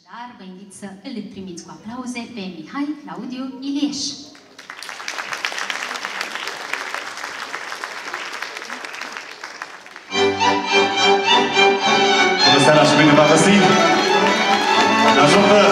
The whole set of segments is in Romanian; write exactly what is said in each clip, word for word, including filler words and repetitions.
Așadar, vă invit să îl primiți cu aplauze pe Mihai Claudiu Ilieș. Bună seara și bine v-am găsit! Ne ajută!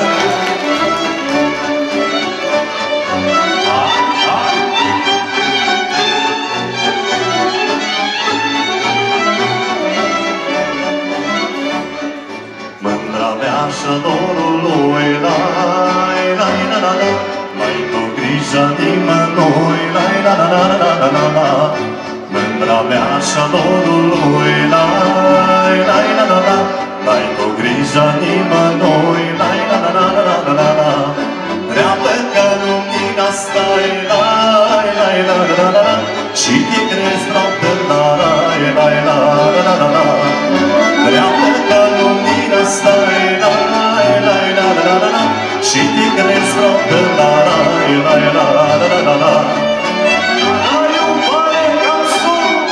Mândra mea și dorului, lai, lai, la, la, la, mai tu grija nimănui, lai, la, la, la, la, la, la, la. Mândra mea și dorului, lai, lai, la, la, la, mai tu grija nimănui, lai, la, la, la, la, la, la, la. Dreaptă că lumina stai, lai, lai, la, la, la, la, și te crezi noapte, lai, lai, la, la, la, la, la. Dreaptă că lumina stai, lai, lai, la, la, la, la, și te crezi noapte, lai, lai, la, la, la, la, la. Ai un pare cam sus,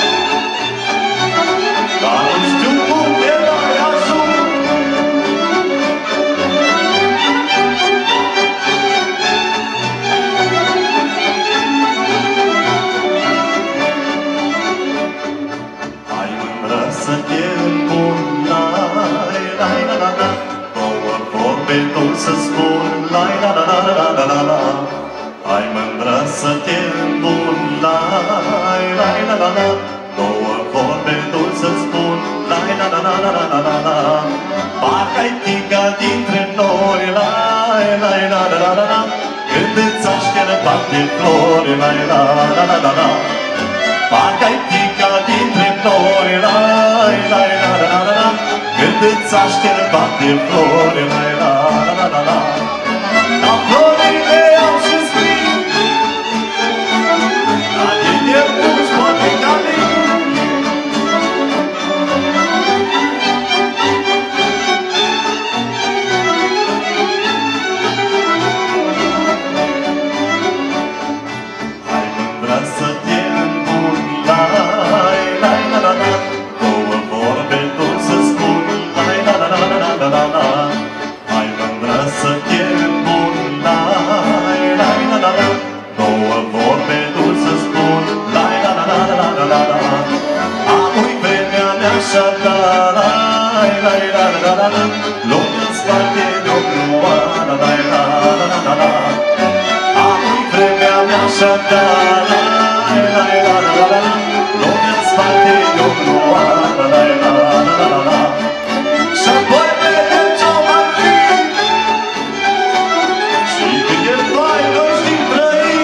dar nu știu cum te dai ajuns. Ai mândră să te împun, lai, lai, la, la, la, două vorbe dulci să spun, lai, la, la, la, la, la, la, la. Ai mândră să te îmbun, lai, lai, la, la, la, două vorbe dulci să spun, lai, la, la, la, la, la, la, la, la. Parcă-ai pica dintre noi, lai, lai, la, la, la, la, la, când îți așterbat de flori, lai, la, la, la, la, la. Parcă-ai pica dintre noi, lai, lai, la, la, la, la, la, când îți așterbat de flori, lai, la, la, la, la, la. La florile au și scris, la tine nu-ți poate cali. Hai mândră să te îmbun, lai, lai, la, la, la, două vorbe dulci să spun, lai, la, la, la, la, la, la, la. Hai mândră să te îmbun, lai, lai, la, la, la, două vorbe dulci să spun, lai, la, la, la, la, la, la, la. Acum-i vremea mea și-a lai, lai, la, la, la, la, lumea-n spate de-o gloană, lai, la, la, la, la, la. Acum-i vremea mea și-a lai, lai, la, la, la, la, lumea-n spate de-o gloană, lai, la, la, la, la, la. Și-apoi vedem ce-o mai fi, și când e mai noi știm trăi,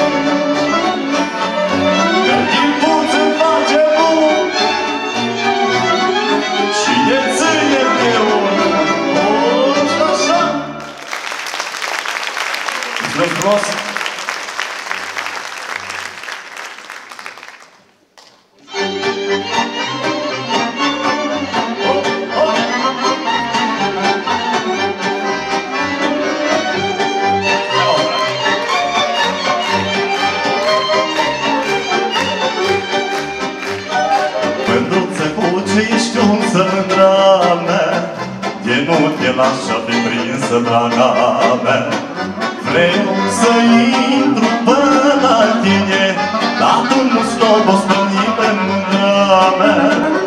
când timpul îți face bun și ne ține de unul. O, și așa! Mulțumesc frumos! Mândruță cu ce ești unsă, mândra mea, de nu te lasă fi prinsă, draga mea. Vreau să intru până la tine, dar tu nu slobos pe nimeni, mândra mea.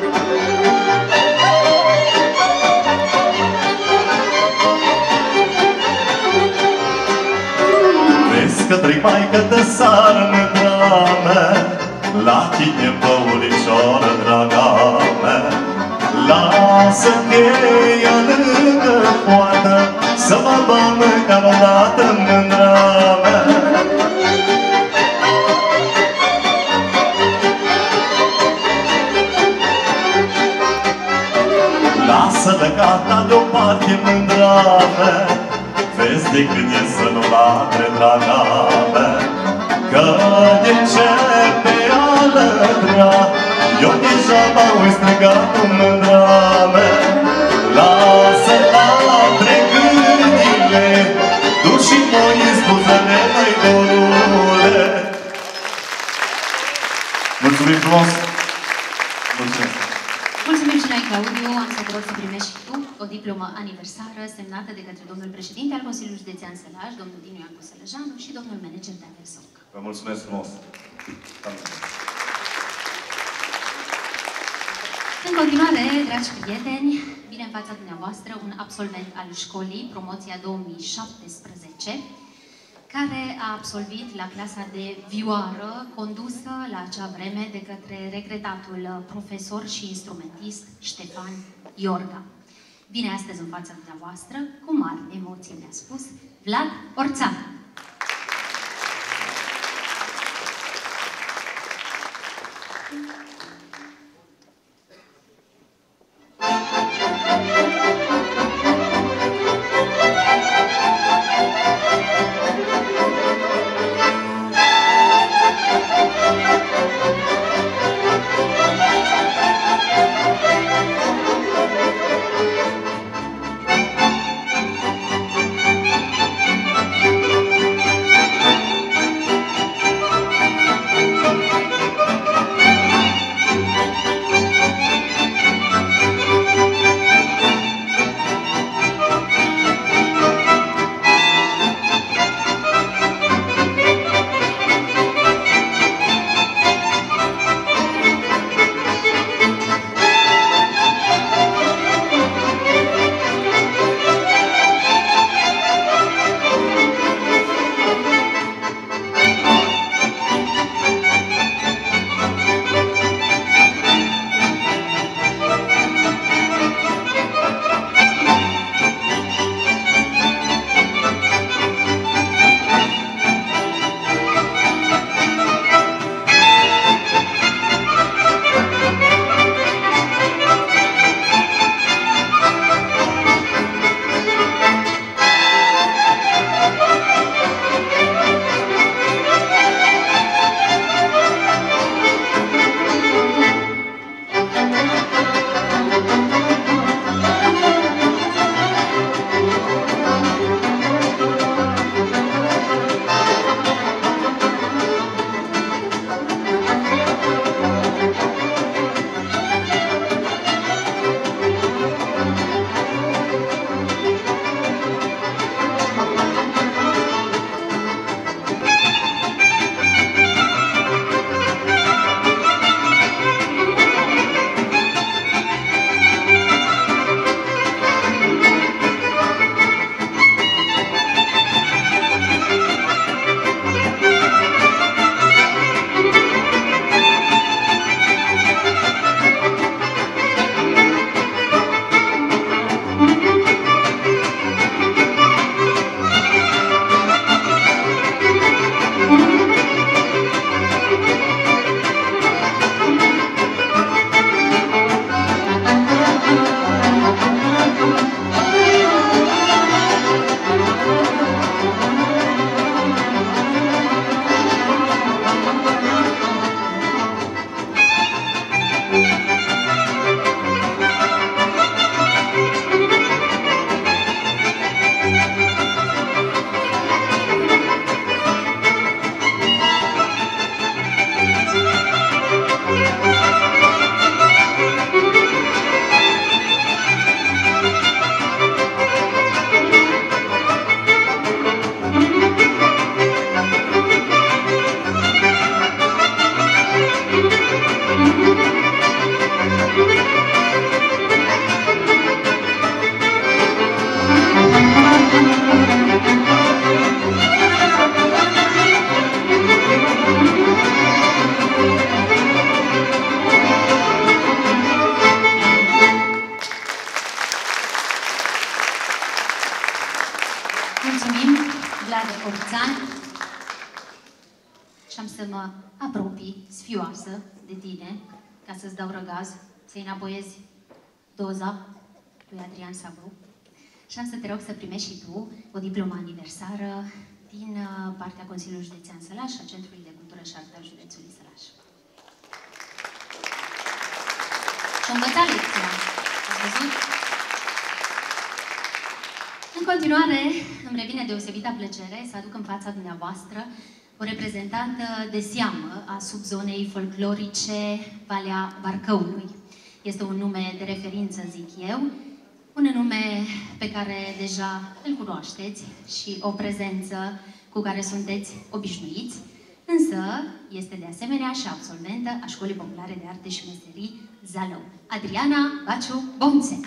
Vezi că trec maică de sară, mândra mea, la tine păurișoară, draga mea. Lasă cheia lângă poartă, să mă bag măcar o dată, mândra mea. Lasă-le gata deoparte, mândra mea, vezi de când e să nu latre, draga mea. Că de ce pe alătrea, eu deja m-au strigat, mândra mea. Lasă latre gândile, tu și moi spuzele, măi dorule. Mulțumim frumos! Mulțumesc! Mulțumim și noi, Claudiu. Am să te rog să primești și tu o o diplomă aniversară semnată de către domnul președinte al Consiliului Județean Sălaș, domnul Dinu Iancu Sălăjanu și domnul manager Daniel Soc. Vă mulțumesc frumos! În continuare, dragi prieteni, vine în fața dumneavoastră un absolvent al școlii, promoția două mii șaptesprezece, care a absolvit la clasa de vioară, condusă la acea vreme de către regretatul profesor și instrumentist Ștefan Iorga. Vine astăzi în fața dumneavoastră, cu mari emoții mi-a spus, Vlad Orțan. de tine, ca să-ți dau răgaz, să-i înapoiezi doza lui Adrian Sabru. Și am să te rog să primești și tu o diplomă aniversară din partea Consiliului Județean Sălaș și a Centrului de Cultură și Artă al Județului Sălaș. Și învățat lecția. Ați văzut? În continuare, îmi revine deosebită plăcere să aduc în fața dumneavoastră o reprezentantă de seamă a subzonei folclorice Valea Barcăului. Este un nume de referință, zic eu, Un nume pe care deja îl cunoașteți și o prezență cu care sunteți obișnuiți, însă este de asemenea și absolventă a Școlii Populare de Arte și Meserii Zalău, Adriana Baciu-Bonțe.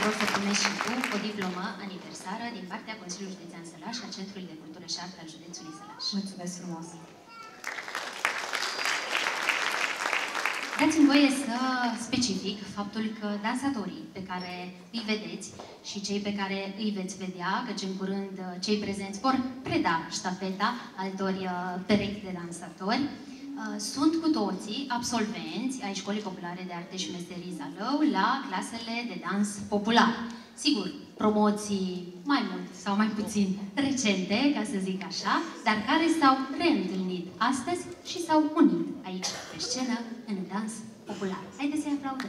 rog să primești și tu o diplomă aniversară din partea Consiliului Județean Sălaș și a Centrului de Cultură și Artă al Județului Sălaș. Mulțumesc frumos! Dați-mi voie să specific faptul că dansatorii pe care îi vedeți și cei pe care îi veți vedea, căci în curând cei prezenți vor preda ștafeta altor perechi de dansatori, sunt cu toții absolvenți ai Școlii Populare de Arte și Meserii Zalău la clasele de dans popular. Sigur, promoții mai mult sau mai puțin recente, ca să zic așa, dar care s-au reîntâlnit astăzi și s-au unit aici, pe scenă, în dans popular. Haideți să-i aplaudăm!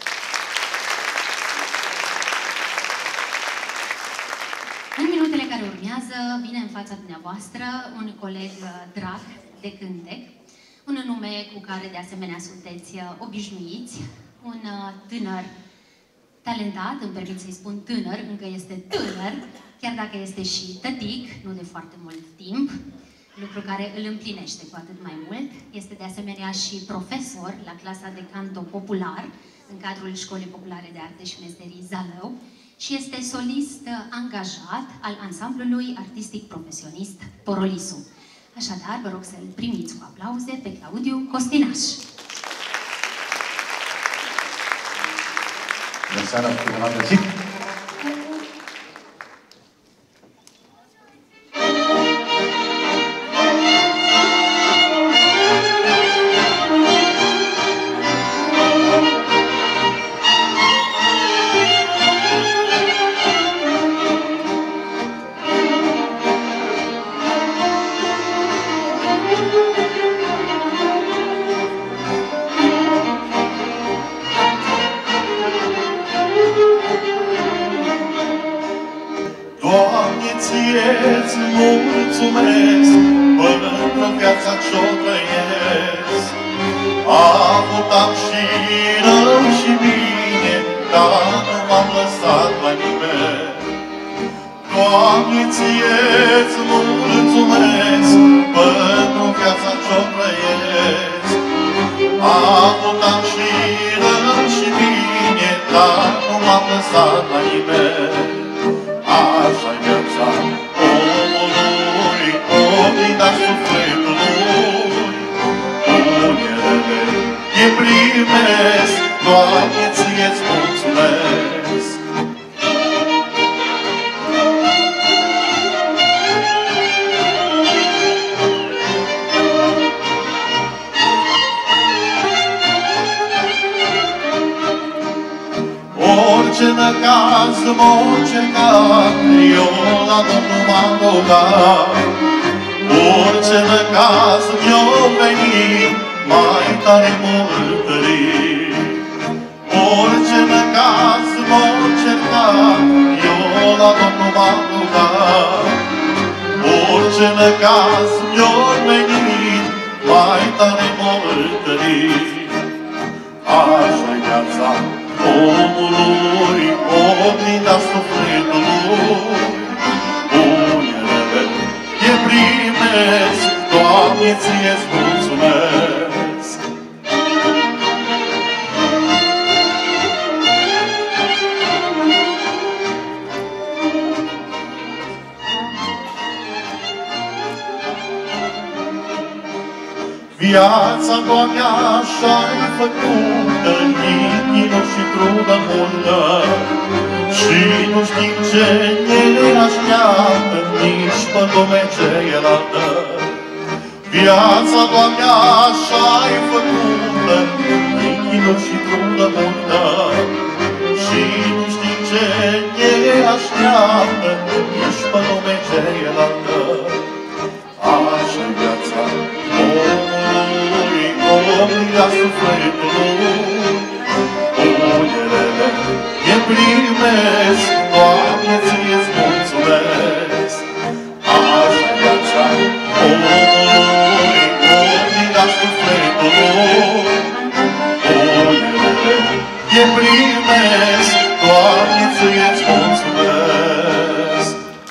În minutele care urmează, vine în fața dumneavoastră un coleg drag de cântec, un nume cu care de asemenea sunteți obișnuiți, un tânăr talentat, îmi permit să-i spun tânăr, încă este tânăr, chiar dacă este și tătic, nu de foarte mult timp, lucru care îl împlinește cu atât mai mult. Este de asemenea și profesor la clasa de canto popular, în cadrul Școlii Populare de Arte și Meserii Zalău, și este solist angajat al ansamblului artistic profesionist Porolisu. Așadar, vă rog să-l primiți cu aplauze pe Claudiu Costinaș. Bună seara, bine v-am găsit! Ție-ți mulțumesc pentru viața ce-o trăiesc. Avut am și rău și bine, dar nu m-am lăsat la nimeni. Doamne, Ție-ți mulțumesc pentru viața ce-o trăiesc. Avut am și rău și bine, dar nu m-am lăsat la nimeni. Așa-i viața omului, oglinda sufletului. Unele e primesc, Doamne, Ție-ți mulțumesc. Orice năcaz m-o cercat, eu la Domnul m-am rugat. Orice năcaz mi-o venit, mai tare m-o întărit. Orice năcaz m-o cercat, eu la Domnul m-am rugat. Orice năcaz mi-o venit, mai tare m-o întărit. Așa-i viața omului, oglinda sufletului. Unele e primesc, Doamne, Ție-ți mulțumesc. Viața, Doamne, așa-i făcută, chinul și trudă multă, și nu știm ce ne așteaptă, nici pe lume cealaltă. Viața, Doamne, așa-i făcută, chinul și trudă multă, și nu știm ce ne așteaptă, nici pe lume cealaltă. Așa-i viața omului, oglinda sufletului. Unele e primesc, Doamne, Ție-ți mulțumesc. Așa-i viața omului, oglinda sufletului. Unele e primesc, Doamne, Ție-ți mulțumesc.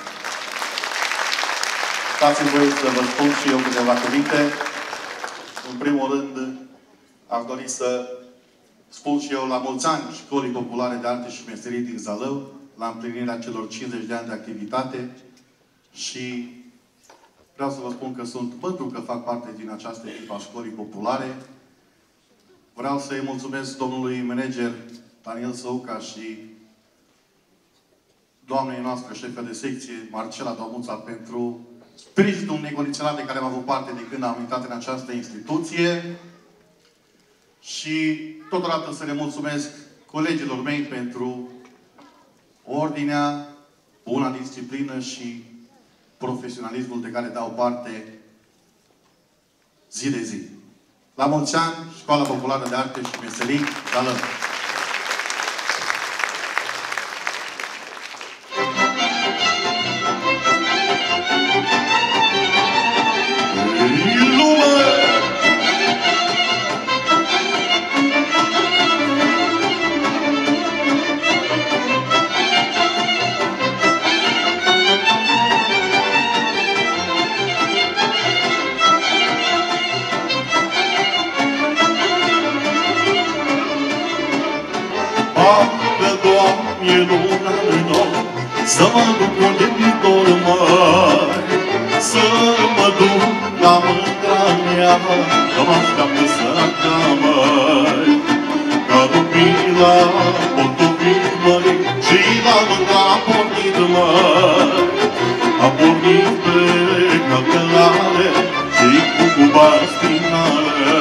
Dați-mi voie să vă spun și eu câteva cuvinte. În primul rând, aș dori să spun și eu la mulți ani Școlii Populare de Arte și Meserii din Zalău, la împlinirea celor cincizeci de ani de activitate și vreau să vă spun că sunt mândru că fac parte din această echipă a Școlii Populare. Vreau să-i mulțumesc domnului manager Daniel Săuca și doamnei noastre, șefă de secție, Marcela Domuța, pentru sprijinul necondiționat de care am avut parte de când am intrat în această instituție. Și totodată să le mulțumesc colegilor mei pentru ordinea, buna disciplină și profesionalismul de care dau parte zi de zi. La mulți ani, Școala Populară de Arte și Meserii, Zalău! Să mă duc unde-mi dor, măi, să mă duc la mândra mea, că mă așteaptă săraca, măi. Ca dupila potrivit, măi, și la mândra a pornit, măi. A pornit pe călcălare și cu cuba spinare.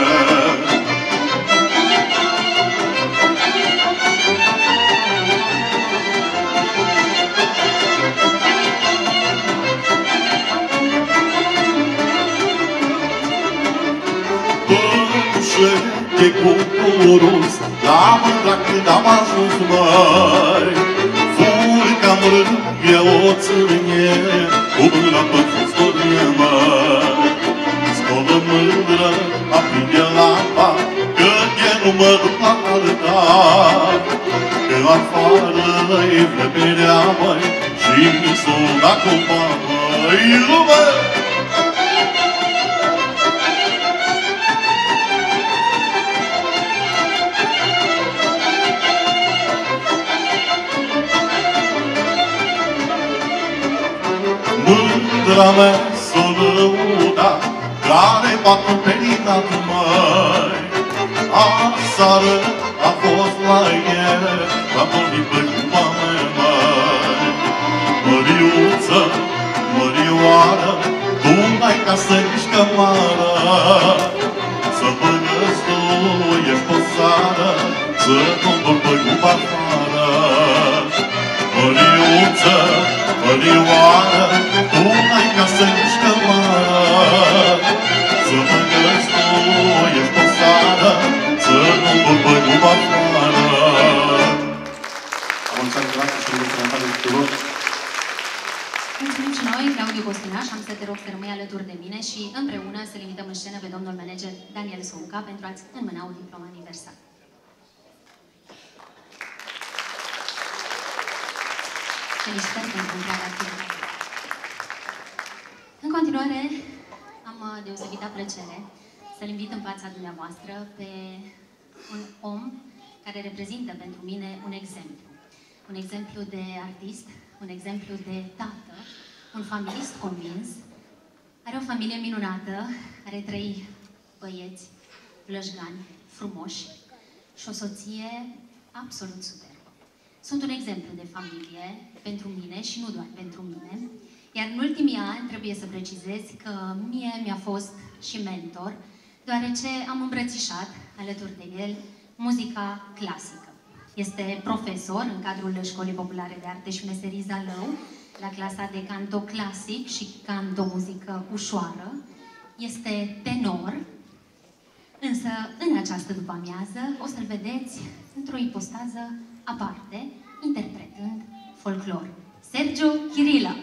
De cucurus, la mândra când am ajuns, măi. Furica mărâie o țârnie, cu mâna pe fustorie, măi. Scolă mândră, aprinde lampa, că de nu mă duc la altar. Că afară e vremea, măi, și mi s-o da copa, măi, lume! Mândra mea s-o lăuda, care bat în pelinat, măi. Aseară a fost la el, la pornit pe cuma mea, măi. Măriuță, mărioară, tu n-ai ca să ești cămară. Să păgăstuiești o sară, să condor pe cuma afară. Măriuță, mărioară, tu n-ai ca să ești cămară. Să mă găstuiești o sară, să nu vorbă cuma afară. Am mulțumit vreodată și mulțumesc tuturor. Mulțumim și noi, Claudiu Costinaș. Am să te rog să rămâi alături de mine și împreună să-l invităm în scenă pe domnul manager Daniel Săuca pentru a-ți înmâna o diplomă aniversară. Felicitări pentru întreaga activitate. În continuare, am deosebită plăcere să-l invit în fața dumneavoastră pe un om care reprezintă pentru mine un exemplu. Un exemplu de artist, un exemplu de tată, un familist convins. Are o familie minunată, are trei băieți plășgani, frumoși și o soție absolut superbă. Sunt un exemplu de familie pentru mine și nu doar pentru mine. Iar în ultimii ani trebuie să precizez că mie mi-a fost și mentor, deoarece am îmbrățișat alături de el muzica clasică. Este profesor în cadrul Școlii Populare de Arte și Meserii Zalău, la clasa de canto clasic și canto muzică ușoară. Este tenor, însă în această după-amiază o să-l vedeți într-o ipostază aparte, interpretând folclor. Sergiu Chirila.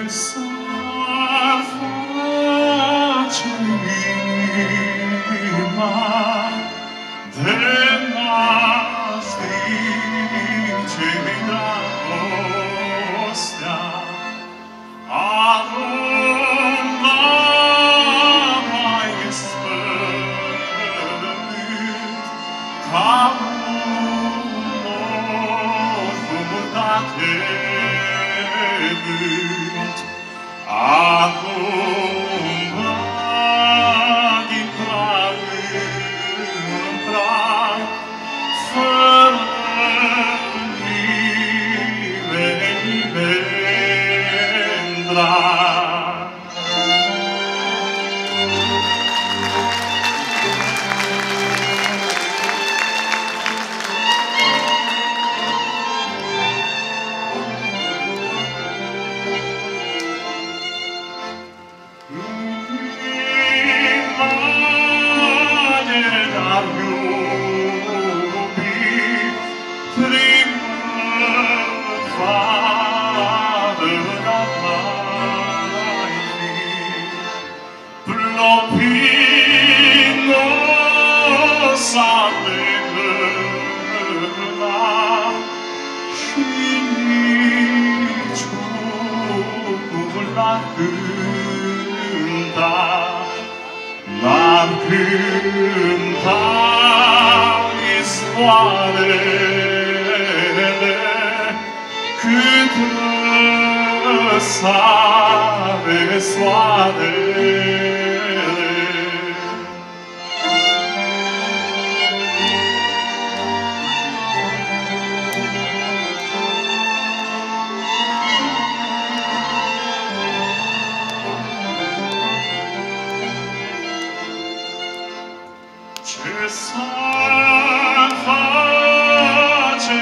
s-ar face inima de n-aș ști ce-i dragostea, atunci n-am mai spălărit ca un nor cu multate vânt. Acum bag intra în prag, fără nimeni nimeni drag. N-am cântat izvoarele cât răsare soarele. Ce s-ar face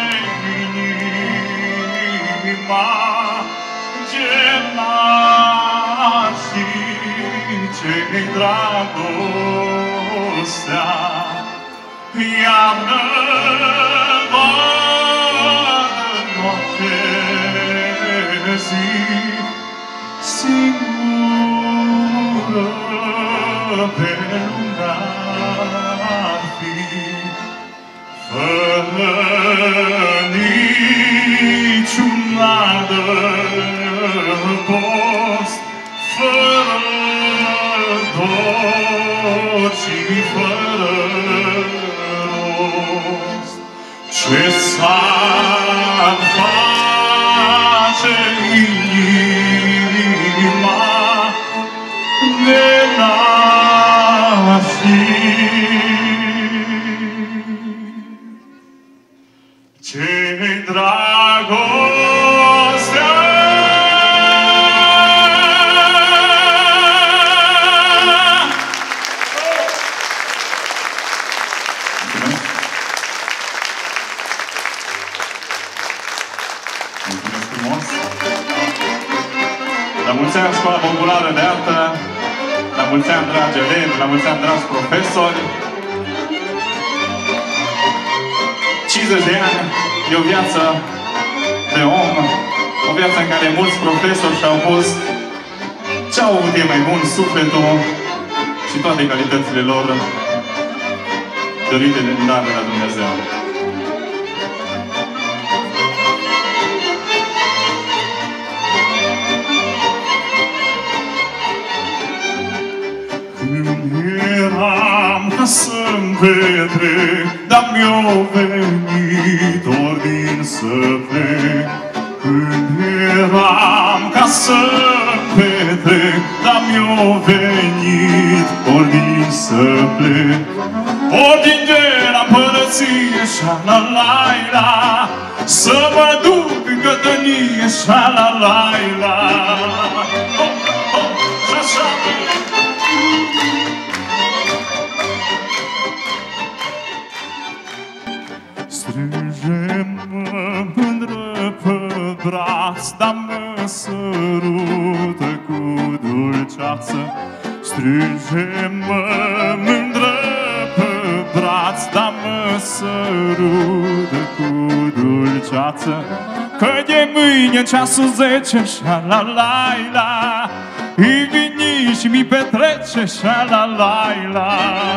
inima de n-ar ști ce-i dragostea, iarnă vară noapte zi, singură pe lumea ar fi, fără niciun adăpost, fără dor și fără rost. Ce s-ar face inima de n-ar ști ce-i dragostea. Mulțumesc frumos! La mulți ani, Școala Populară de Artă! La mulți ani, dragi elevi! La mulți ani, dragi profesori! cincizeci de ani e o viață de om, o viață în care mulți profesori și-au pus ce-au avut ei mai bun, sufletul și toate calitățile lor dorite din dar de la Dumnezeu. Când eram ca să-mi petrec, dar mi-o venit ordin să plec. Când eram ca să-mi petrec, dar mi-o venit ordin să plec. Ordin de la împărăție șa-la-la-la, să mă duc în cătănie șa-la-la-la. Oh, oh, și-așa. Strânge-mă mândră pe braț, dar mă sărută cu dulceață. Strânge-mă mândră pe braț, dar mă sărută cu dulceață. că de mâine în ceasul zece, șa-la-la-la, îi vini și mi petrece, șa-la-la-la.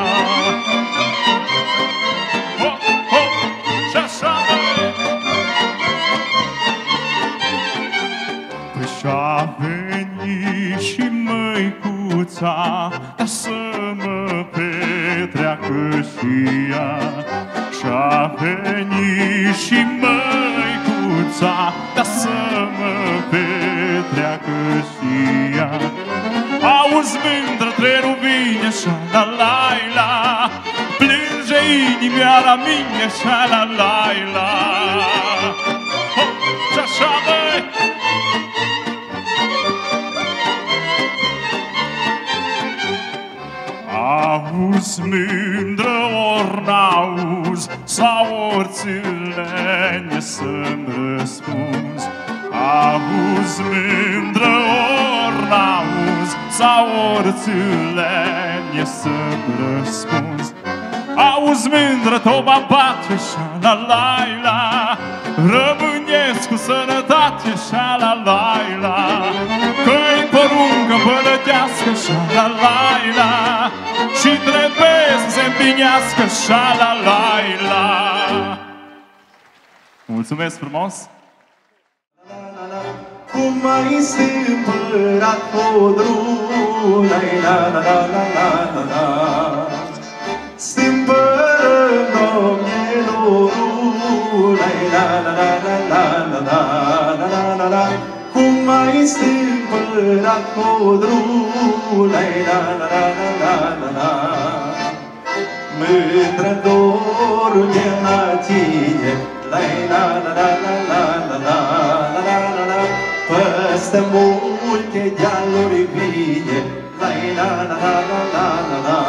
Hop, hop, și-așa, măi. Păi și-a venit și măicuța ca să mă petreacă și ea. Și-a venit și măicuța ca să mă petreacă și ea. Auzi, mândră, trenul vine, șa-la-la-la, plânge inimioara mine, șa-la-la-la. Hop, și-așa, măi! Auzi, mândră, ori n-auzi, sau ori țâlene să-mi răspunzi. Auzi, mândră, ori n-auzi, sau ori țâlene să-mi răspunzi. Auzi, mândră, toba bate, șa-la-la-la, rămânesc cu sănătate, șa-la-la-la, că-i poruncă împălătească, șa-la-la-la, și trebuie să se împlinească, șa-la-la-la. Mulțumesc frumos! Cum mai este împărat codrul, la-la-la-la-la-la-la, stâmpărăm domnilorul, la-la-la-la-la-la-la-la, cum mai este împărat codrul, la-la-la-la-la-la-la, mândră dorul de la tine, la-la-la-la-la-la-la-la, păstă multe dealuri vine, la-la-la-la-la-la-la.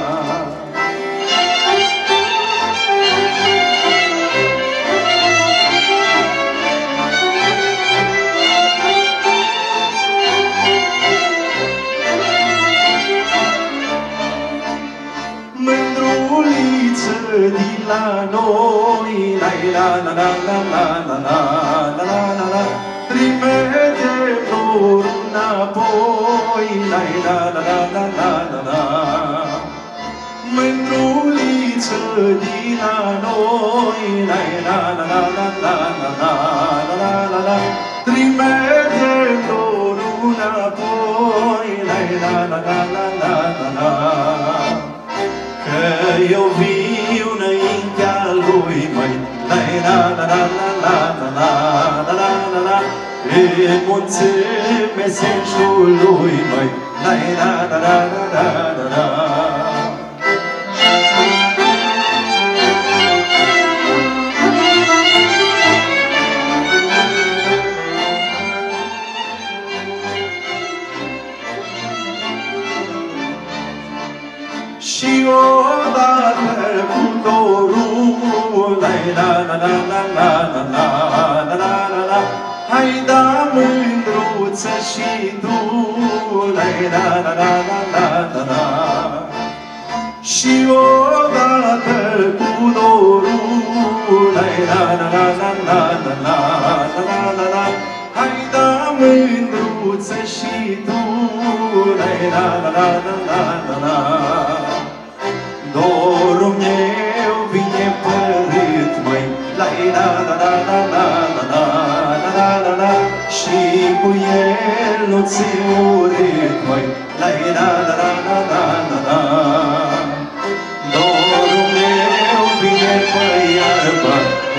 Mândruliță din la noi, la-la-la-la-la-la-la-la-la, trimite lor înapoi, la-la-la-la-la-la-la, mândruliță din la noi, la-la-la-la-la-la-la-la, trimite lor înapoi, la-la-la-la-la-la-la, că eu viu înaintea lui, măi, la-la-la-la-la-la-la-la-la, în mulțime senșului, măi, la-la-la-la-la-la-la. Și odată cu dorul, la-la-la-la-la-la-la-la-la, hai da mândruță și tu, la-la-la-la-la-la-la, și odată cu dorul, la-la-la-la-la-la-la-la, hai da mândruță și tu, la-la-la-la-la-la-la, dorul meu vine părât, măi, la-la-la-la-la-la-la-la-la, și cu el nu-ți urât, măi, la-la-la-la-la-la-la, dorul meu vine pe iarbă,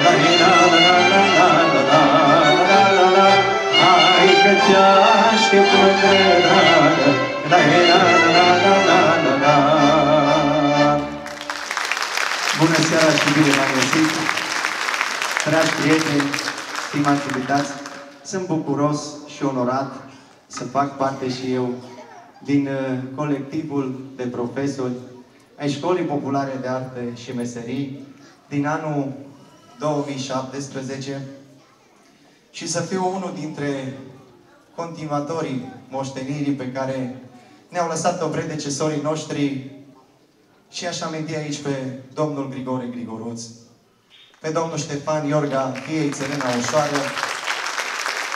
la-la-la-la-la-la-la-la, hai că te aștept, mândră dragă, la-la-la-la-la-la-la. Bună seara și bine v-am găsit! Dragi prieteni, stimați invitați, sunt bucuros și onorat să fac parte și eu din colectivul de profesori ai Școlii Populare de Arte și Meserii din anul două mii șaptesprezece și să fiu unul dintre continuatorii moștenirii pe care ne-au lăsat-o predecesorii noștri. Și aș aminti aici pe domnul Grigore Grigoruț, pe domnul Ștefan Iorga, fiei Țărâna Ușoară,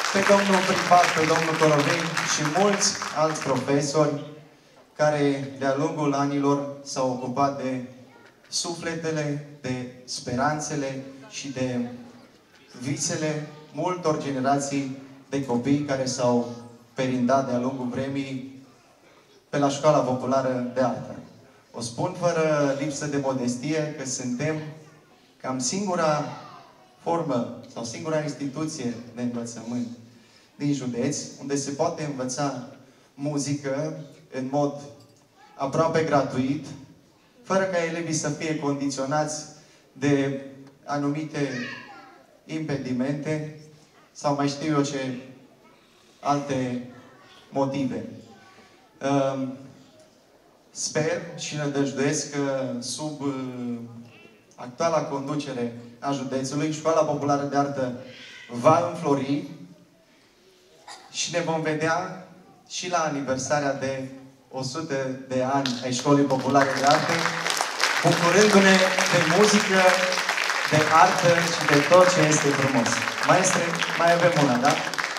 pe domnul Pripat, pe domnul Corovei și mulți alți profesori care de-a lungul anilor s-au ocupat de sufletele, de speranțele și de visele multor generații de copii care s-au perindat de-a lungul vremii pe la Școala Populară de Artă. O spun fără lipsă de modestie că suntem cam singura formă sau singura instituție de învățământ din județ unde se poate învăța muzică în mod aproape gratuit, fără ca elevii să fie condiționați de anumite impedimente sau mai știu eu ce alte motive. Sper și nădăjduiesc că sub actuala conducere a județului, Școala Populară de Artă va înflori și ne vom vedea și la aniversarea de o sută de ani ai Școlii Populare de Artă, bucurându-ne de muzică, de artă și de tot ce este frumos. Maestre, mai avem una, da?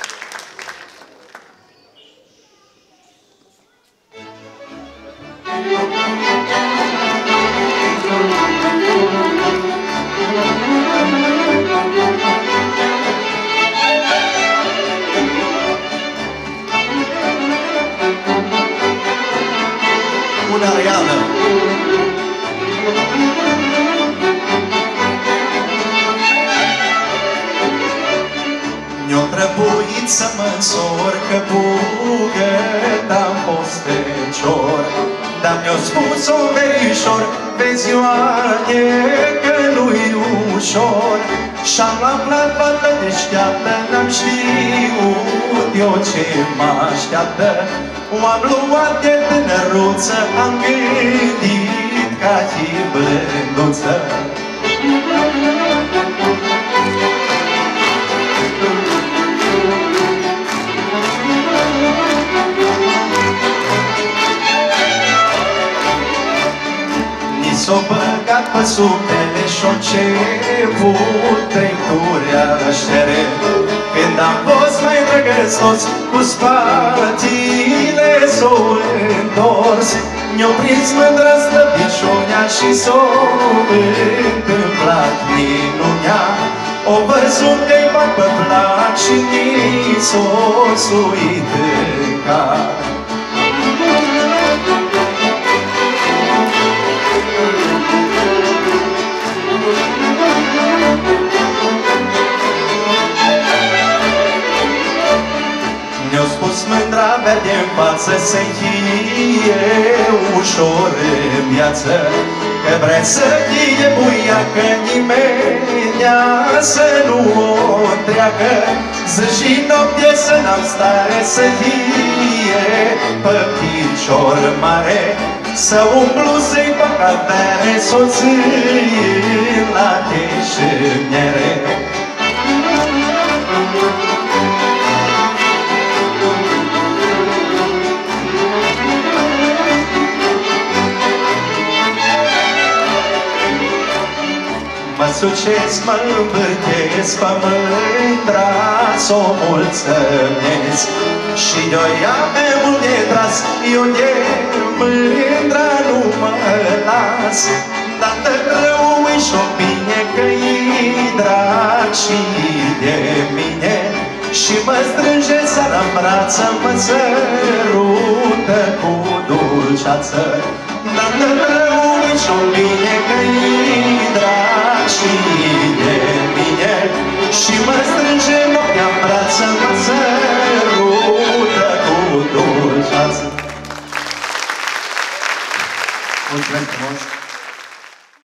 Una reală. Mi-o trebuit să mă însor că bugă am fost fecior, dar mi-o spus-o verișor, vezi Ioane, că nu-i ușor. Și-am aflat fată deșteaptă, n-am știut eu ce mă așteaptă. O-am luat de tânăruță, am gândit ca și blânduță. Ni s-o băgat pe suflele și-o început trăituri aștere. Când am fost mai drăgăsos, cu spatile s-o întors, mi-o prins mândră slăbișonea și s-o întâmplat minunea. O văzut că-i bag pe plac și ni s-o suit în cap. Mi-o spus mândra verde în față să chie ușor în viață, că vrea să chie buia, că nimenea să nu o treacă. Zi și noapte să n-am stare să chie pe picior mare, să umplu să-i fac avere soții la deșinere. Mă sucesc, mă învârtesc, pe mândra s-o mulțămesc. Și de-o ia pe mult de tras, eu de mândra nu mă las. Dar-te rău-i și-o bine, că-i drag și de mine. Și mă strânge seara în brață, mă sărută cu dulceață. Dar-te rău-i și-o bine, că-i drag și de mine. Și mă strânge noaptea în brață, mă sărută cu dulceață. Mulțumesc frumos!